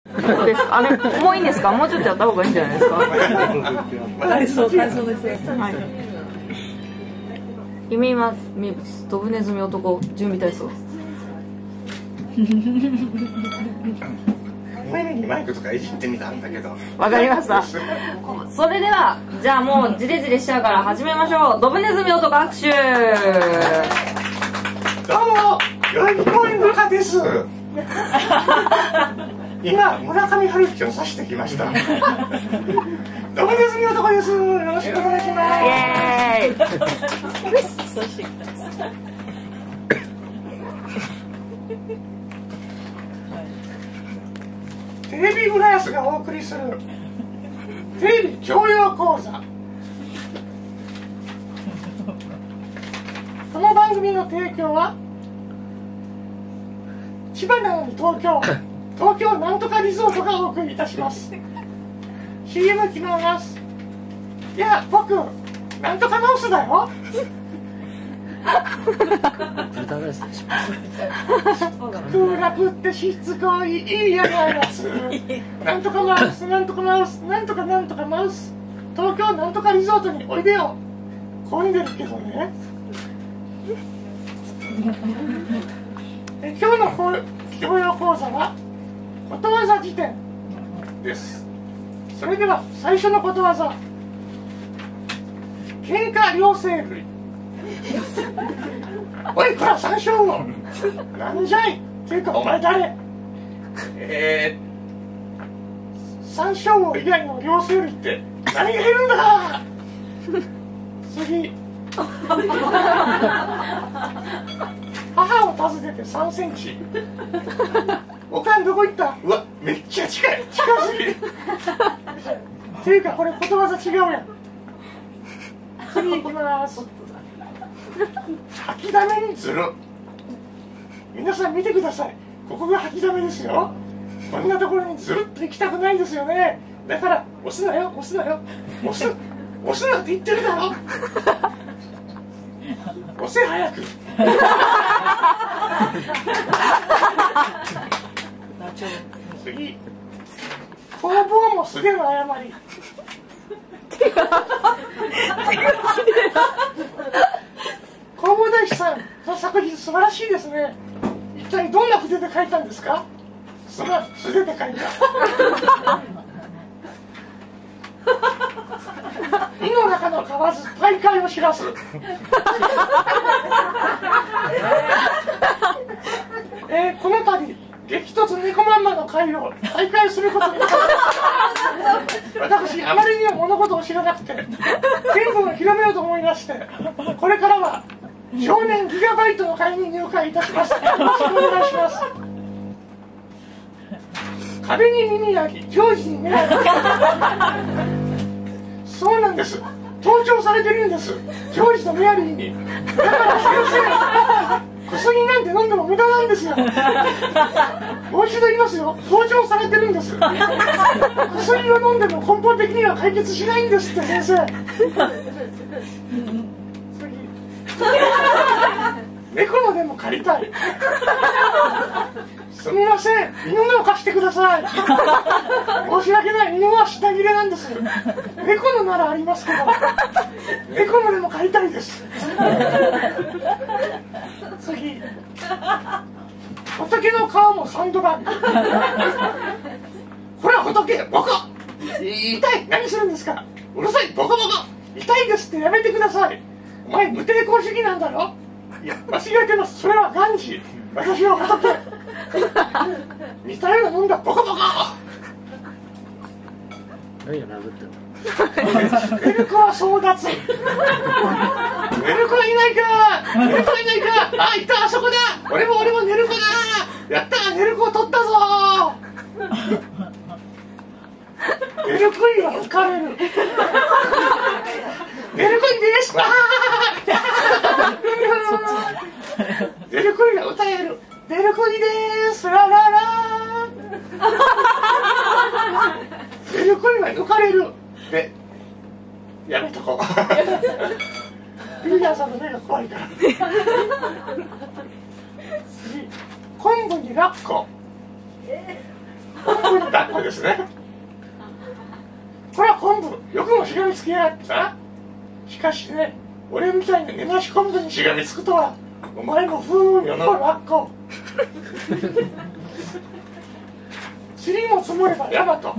です。あれもういいんですか？もうちょっとやった方がいいんじゃないですか？ 体操です。 はい。夢は名物ドブネズミ男準備体操。 前にマイクとかいじってみたんだけど。 わかりました。それではじゃあもうジレジレしちゃうから始めましょう。ドブネズミ男握手。 どうも代々木公園の中です。今村上春樹を指してきました。ドブネズミ男です。よろしくお願いします。 イエーイ。 テレビ浦安がお送りするテレビ教養講座。この番組の提供は千葉なのに東京なんとかリゾートがお送りいたします。 CM 決まります。いや僕なんとかマウスだよ。空楽ってしつこいいいやなやつ。なんとかマウスなんとかマウスなんとかなんとかマウス、東京なんとかリゾートにおいでよ。混んでるけどね。今日の教養講座はことわざ辞典です。それでは最初のことわざ。喧嘩両生類。おいこら三章王、なんじゃいっていうかお前誰？三章王以外の両生類って何がいるんだ。次。母を訪ねて3センチ。おかんどこ行った？うわめっちゃ近い、近すぎる。っていうかこれことわざ違うやん。次行きます。吐きだめにずる。皆さん見てください、ここが吐きだめですよ。こんなところにずるっと行きたくないんですよね。だから押すなよ押すなよ押すなって言ってるだろ。押せ早く。次。工房も素手の誤り。工房大師さんの作品素晴らしいですね。一体どんな筆で描いたんですか？素手で描いた。井の中の蛙大海を知らす。この度激突猫まんまの会を大会することになりました。私あまりにも物事を知らなくて言語を広めようと思いまして、これからは少年ギガバイトの会に入会いたします。よろしくお願いします。壁に耳ありジョージに目あり。そうなんです、盗聴されてるんです、ジョージとメアリーに。だから先生、薬なんて飲んでも無駄なんですよ。もう一度言いますよ、盗聴されてるんです。薬を飲んでも根本的には解決しないんですって先生。猫のでも借りたい。すみません、犬のを貸してください。申し訳ない、犬は品切れなんです。猫のならありますけど、猫のでも借りたいです。次。仏の皮もサンドバッグ。これは仏、ボコ。痛い、何するんですか。うるさい、ボコボコ。痛いですってやめてください。お前無抵抗主義なんだろ。いや間違えてます、それはガンジー。私は仏。似たようなもんだ、ボコボコ。 何が殴ってるの。 メルコは争奪。メルコはいないか。メルコはいないか。あ、いた、あそこだ。俺もネルコだ。やった、ネルコを取ったぞ。メルコイは浮かれる。メルコイです。メルコイが歌える。メルコイです。ラララ。メルコイは抜かれる。で、やめとこう。ビリヤーさんの目が怖いから。次、昆布にラッコ。昆布にダラッコですね。これは昆布、よくもしがみつきやがってな。しかしね、俺みたいな根なし昆布にしがみつくとは、お前も不運よのラッコ。塵も積もれば山と。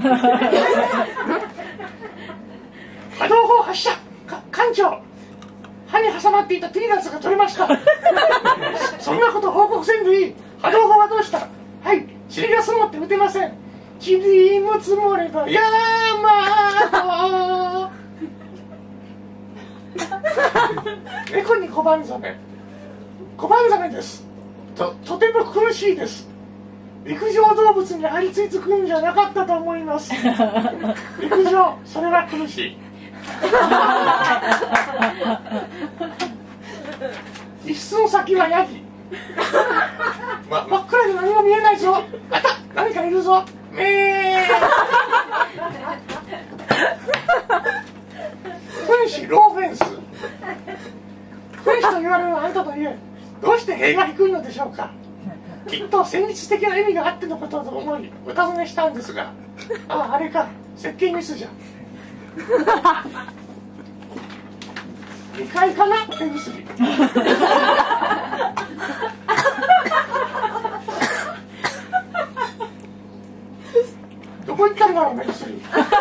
波動砲発射、艦長。歯に挟まっていたピーナッツが取れました。そんなこと報告せんでいい。波動砲はどうした。はい、塵が積もって撃てません。塵も積もれば山と。猫に小判ザメ。小判ザメです。とても苦しいです。陸上動物に張り付いてくんじゃなかったと思います。陸上、それは苦しい。一寸先はヤギ。真っ暗で何も見えないぞ。あった、何かいるぞ。君子ローフェンス。君子と言われるあんたといえ、どうして塀が低いのでしょうか。きっと戦術的な意味があってのことだと思いお尋ねしたんですが、あれか、設計ミスじゃ。2階かな、手結び。どこ行ったんだろう、目薬。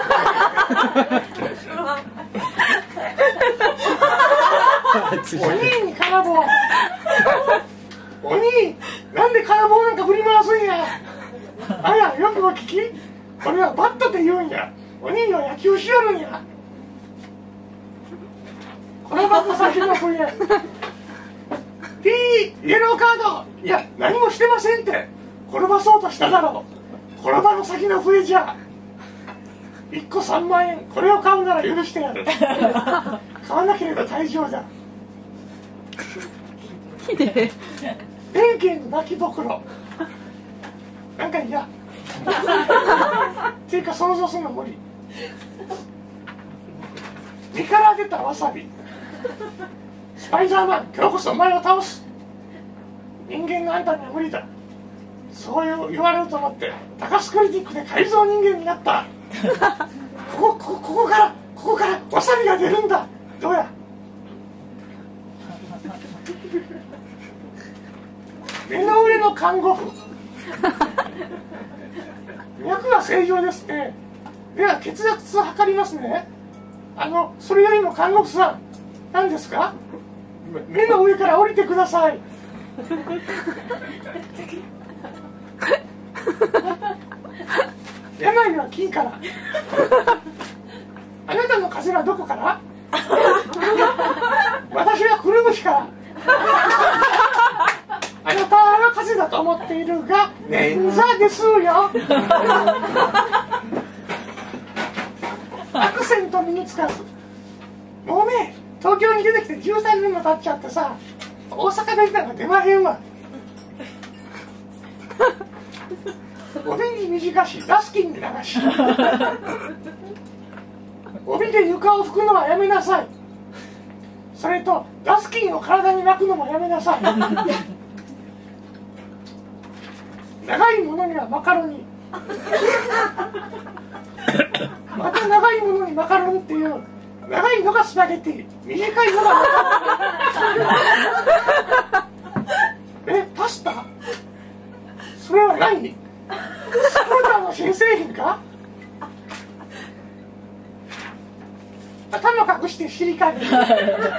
お兄に金棒。お兄、なんで金棒なんか振り回すんや。あや、よくお聞き。これはバットって言うんや。お兄は野球しよるんや。このバット先の笛。ピー、イエローカード。いや、何もしてませんって。転ばそうとしただろう。転ばの先の笛じゃ。1個3万円。これを買うなら許してやる。買わなければ退場だ。弁慶の泣きぼくろ。なんか嫌。っていうか想像するの無理。身から出たわさび。スパイダーマン、今日こそお前を倒す。人間のあんたには無理だ。そう言われると思って高スクリティックで改造人間になった。ここからわさびが出るんだ。どうや。目の上の看護婦。脈は正常ですね。では血圧を測りますね。それよりも看護婦さん、何ですか。目の上から降りてください。病は金から。あなたの風邪はどこから。私はくるぶしから。あなたは風邪だと思っているが捻挫ですよ。アクセント身につかず。もうね、東京に出てきて13年も経っちゃってさ、大阪弁なんか出まへんわ。帯に短し、ダスキンに流し。帯で床を拭くのはやめなさい。それとダスキンを体に巻くのもやめなさい。長いものにはマカロニ。また長いものにマカロニっていう。長いのがスパゲッティ、短いのがマカロニ。パスタ。それは何。スコーターの新製品か。頭隠して尻かげる。犯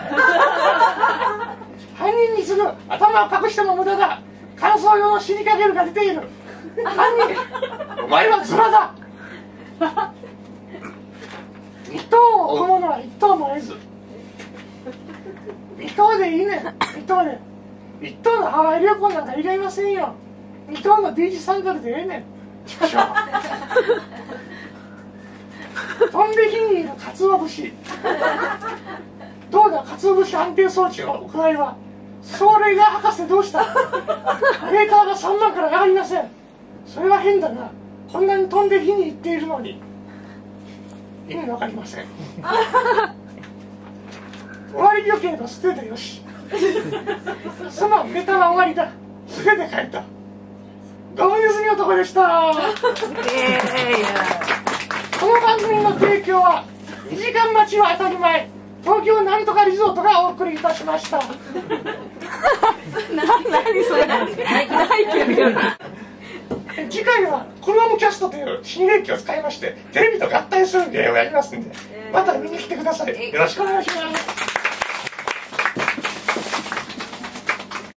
人にする。頭を隠しても無駄だ。乾燥用の尻かけるが出ている。犯人、お前はズラだ。2頭を追う者は1頭も得ず。2頭でいいね。2頭で。1頭のハワイ旅行なんかいりませんよ。2頭のビーチサンダルでええねん。畜生。飛んで火にいる鰹節。どうだ、鰹節安定装置のお具合は。それが博士どうした。メーターが3万から上がりません。それは変だな。こんなに飛んで火に行っているのに。意味わかりません。終わりよければ捨ててよし。そのネタは終わりだ。捨てて帰った。ゴムネズミ男でした。 間待ちは当たり前、東京なんとかリゾートがお送りいたしました。 何それ泣いてるよ。 次回はクロームキャストという新兵器を使いましてテレビと合体するゲームをやりますんで、また見に来てください。よろしくお願いします。